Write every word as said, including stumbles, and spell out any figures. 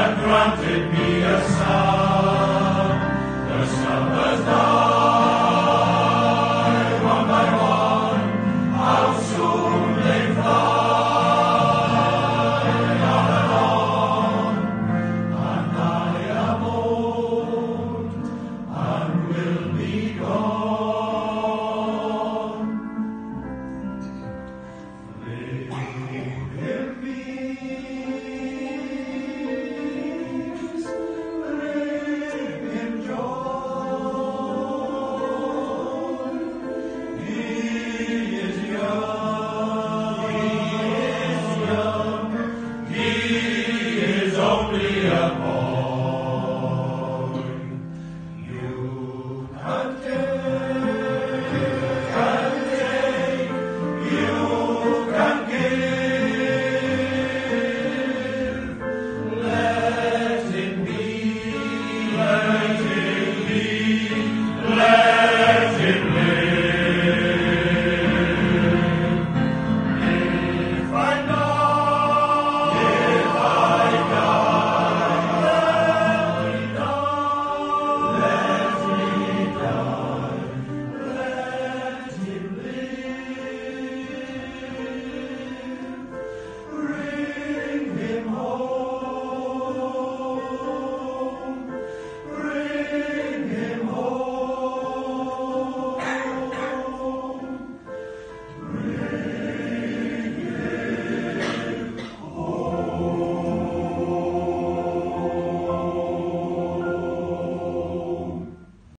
and granted me a son. The summers die one by one, how soon they fly on and on. And I am old and will be gone. Live in peace, live in joy. He is young, he is young, he is only a boy.